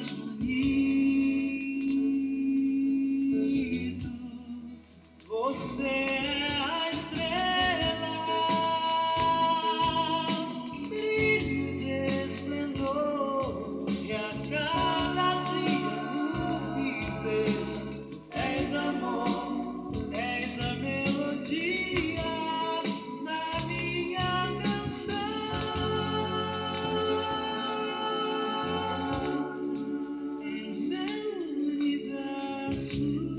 bonito. Você é a estrela, brilho de esplendor, e a cada dia no viver és amor, és a melodia da minha canção. És meu universo.